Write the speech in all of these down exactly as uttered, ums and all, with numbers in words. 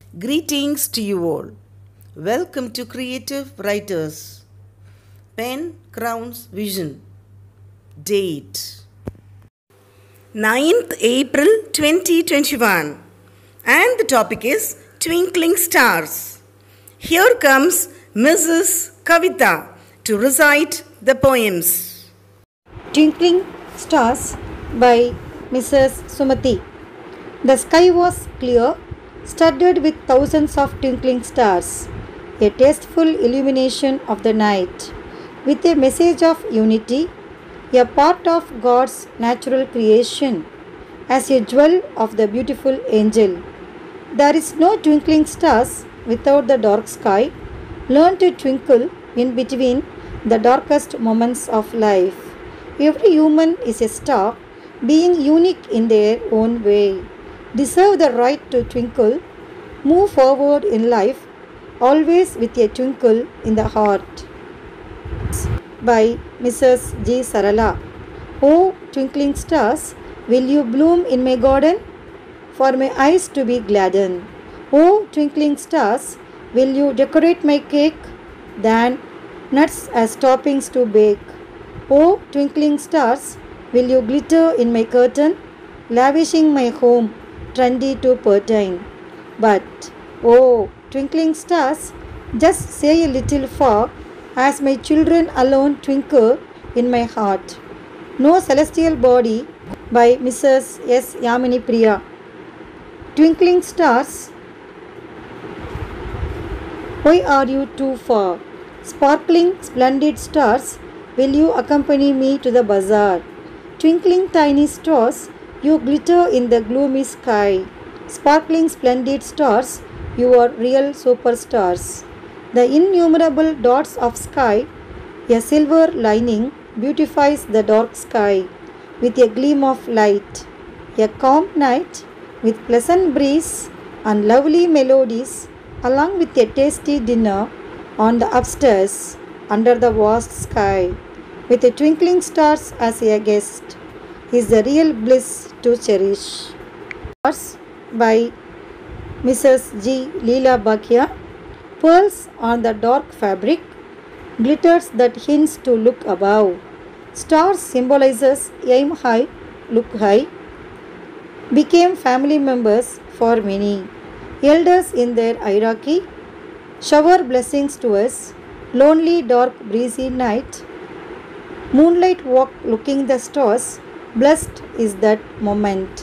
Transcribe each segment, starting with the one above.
Greetings to you all. Welcome to Creative Writers. Pen Crowns Vision. Date ninth April twenty twenty-one. And the topic is Twinkling Stars. Here comes Missus Kavita to recite the poems. Twinkling Stars by Missus Sumati. The sky was clear, studded with thousands of twinkling stars, a tasteful illumination of the night, with a message of unity, a part of God's natural creation, as a jewel of the beautiful angel. There is no twinkling stars without the dark sky. Learn to twinkle in between the darkest moments of life. Every human is a star, being unique in their own way. Deserve the right to twinkle. Move forward in life, always with a twinkle in the heart. By Missus G. Sarala. Oh, twinkling stars, will you bloom in my garden? For my eyes to be gladdened. Oh, twinkling stars, will you decorate my cake? Then nuts as toppings to bake. Oh, twinkling stars, will you glitter in my curtain, lavishing my home, trendy to pertain. But, oh, twinkling stars, just say a little far, as my children alone twinkle in my heart. No celestial body by Missus S. Yamini Priya. Twinkling stars, why are you too far? Sparkling, splendid stars, will you accompany me to the bazaar? Twinkling tiny stars, you glitter in the gloomy sky. Sparkling splendid stars, you are real superstars. The innumerable dots of sky, a silver lining, beautifies the dark sky with a gleam of light. A calm night with pleasant breeze and lovely melodies, along with a tasty dinner on the upstairs under the vast sky, with the twinkling stars as a guest, is the real bliss to cherish. Stars by Missus G. Leela Bhakia. Pearls on the dark fabric, glitters that hints to look above. Stars symbolizes aim high, look high. Became family members for many. Elders in their hierarchy shower blessings to us. Lonely, dark, breezy night. Moonlight walk looking the stars. Blessed is that moment.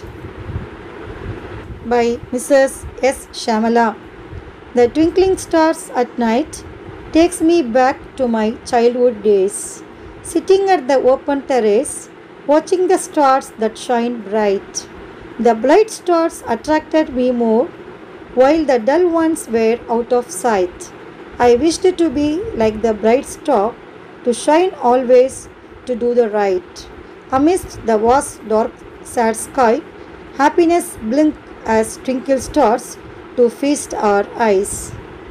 By Missus S. Shamala. The twinkling stars at night takes me back to my childhood days. Sitting at the open terrace, watching the stars that shine bright. The bright stars attracted me more, while the dull ones were out of sight. I wished to be like the bright star, to shine always, to do the right. Amidst the vast dark sad sky, happiness blinked as twinkle stars to feast our eyes.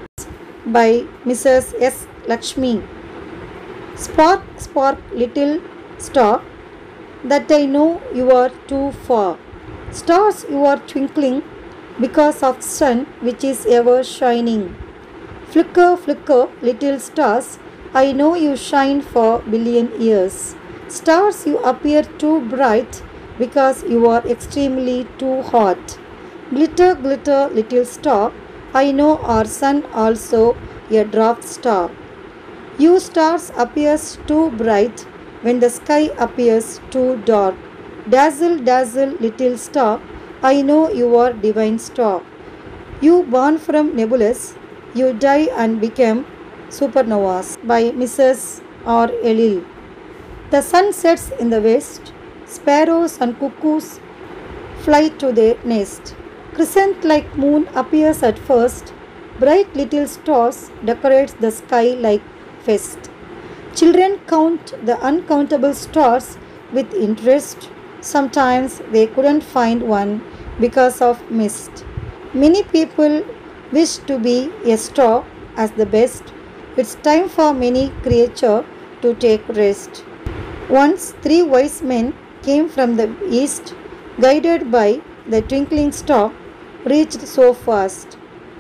By Missus S. Lakshmi. Spark, spark, little star, that I know you are too far. Stars, you are twinkling because of sun which is ever shining. Flicker, flicker, little stars, I know you shine for billion years. Stars, you appear too bright because you are extremely too hot. Glitter, glitter, little star, I know our sun also a dwarf star. You stars appears too bright when the sky appears too dark. Dazzle, dazzle, little star, I know you are divine star. You born from nebulous, you die and become supernovas. By Missus R. Elil. The sun sets in the west, sparrows and cuckoos fly to their nest. Crescent like moon appears at first, bright little stars decorates the sky like fest. Children count the uncountable stars with interest. Sometimes they couldn't find one because of mist. Many people wish to be a star as the best. It's time for many creatures to take rest. Once three wise men came from the east, guided by the twinkling star, reached so fast.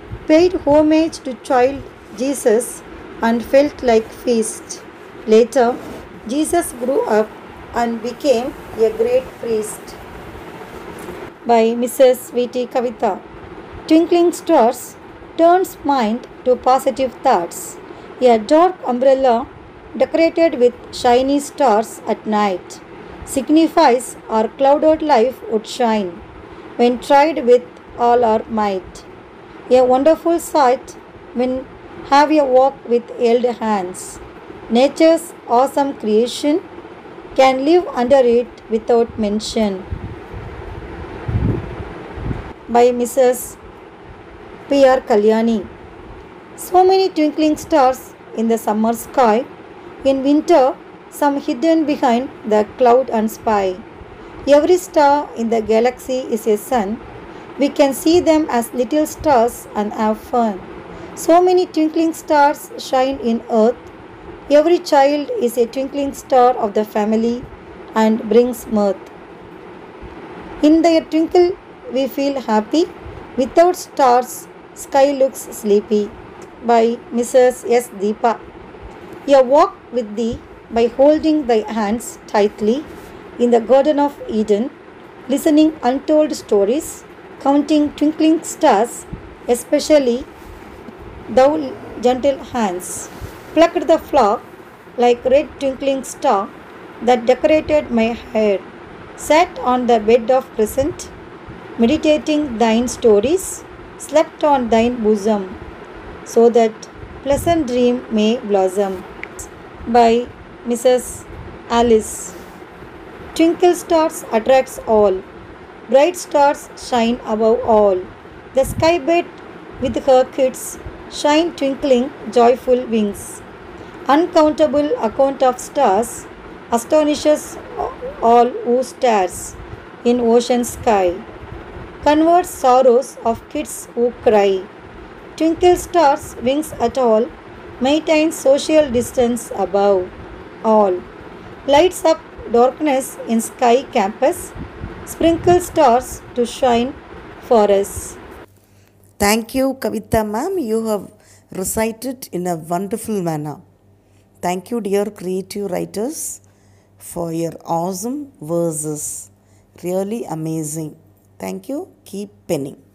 paid homage to child Jesus and felt like feast. Later, Jesus grew up and became a great priest. By Missus V T Kavitha. Twinkling stars turns mind to positive thoughts. A dark umbrella decorated with shiny stars at night signifies our clouded life would shine when tried with all our might. A wonderful sight when have a walk with held hands. Nature's awesome creation can live under it without mention. By Missus P R Kalyani. So many twinkling stars in the summer sky. In winter, some hidden behind the cloud and sky. Every star in the galaxy is a sun. We can see them as little stars and have fun. So many twinkling stars shine in earth. Every child is a twinkling star of the family and brings mirth. In their twinkle we feel happy. Without stars, sky looks sleepy. By Missus S. Deepa. A walk with thee by holding thy hands tightly in the Garden of Eden, listening untold stories, counting twinkling stars, especially thou gentle hands, plucked the flower like red twinkling star that decorated my hair, sat on the bed of crescent, meditating thine stories, slept on thine bosom, so that pleasant dream may blossom. By Missus Alice. Twinkle stars attracts all. Bright stars shine above all. The sky bird with her kids shine twinkling joyful wings. Uncountable account of stars astonishes all who stares in ocean sky. Converts sorrows of kids who cry. Twinkle stars wings at all, maintain social distance above all. Lights up darkness in sky campus, sprinkle stars to shine for us. Thank you, Kavitha ma'am. You have recited in a wonderful manner. Thank you, dear creative writers, for your awesome verses. Really amazing. Thank you. Keep penning.